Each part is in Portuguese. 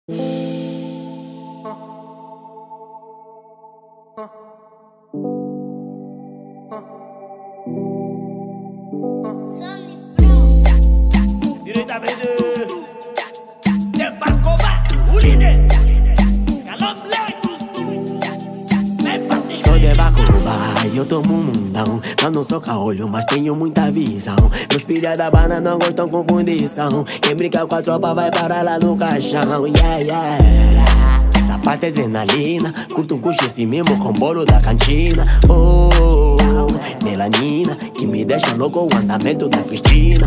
Diretamente de Barcoba, o líder. Sou de Bacoba e eu tomo um mundão. Eu não sou caolho, mas tenho muita visão. Meus filha da banana não gostam com condição. Quem brinca com a tropa vai parar lá no caixão. Yeah, yeah. Essa parte é adrenalina. Curto um cuxo assim mesmo com bolo da cantina. Oh, melanina, que me deixa louco o andamento da Cristina.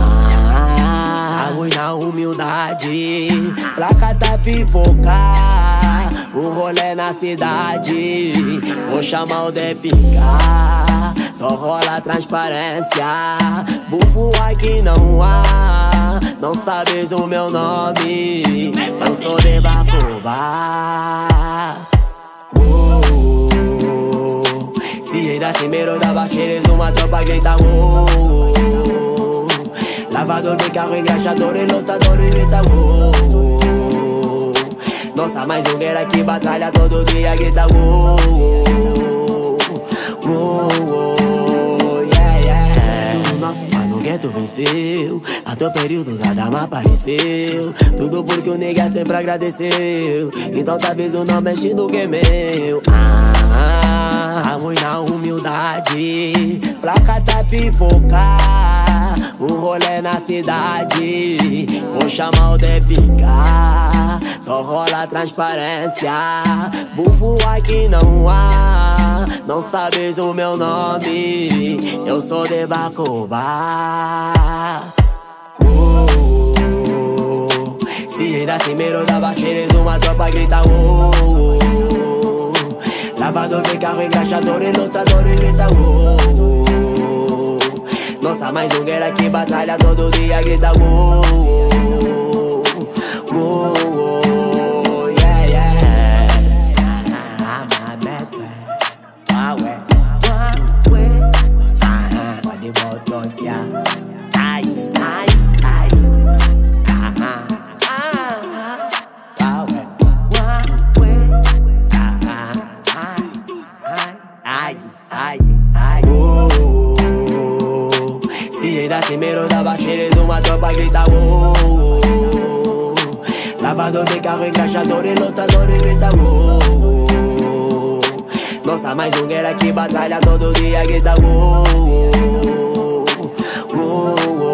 Água na humildade, placa tá pipocar. O rolê na cidade, vou chamar o de picar. Só rola transparência, bufo aqui não há. Não sabes o meu nome, eu sou de Bacoba. Se ainda assim medo da baixeira, uma tropa grita lavador de carro, engraxador e lotador e grita Nossa, mais um guerra que batalha todo dia, grita yeah, yeah. Tudo nosso, mas no gueto venceu. Até o período da dama apareceu. Tudo porque o nega sempre agradeceu. Então talvez o não mexe no que é meu. Amor na humildade, placa tá pipocar. O rolê na cidade, vou chamar o de picar. Só rola transparência, bufo aqui não há. Não sabes o meu nome, eu sou de Bacoba. Se ainda assim medo da baixeira, uma tropa grita lavador de carro, engraxador e lotador e grita Nossa, mais um guerra que batalha todo dia, grita yeah, yeah. Pode botar, ai, ai, ai. Se ainda assim medo da baixeira, uma tropa grita lavador de carro, engraxador e lotador e grita Nossa, mais um guerra que batalha todo dia, grita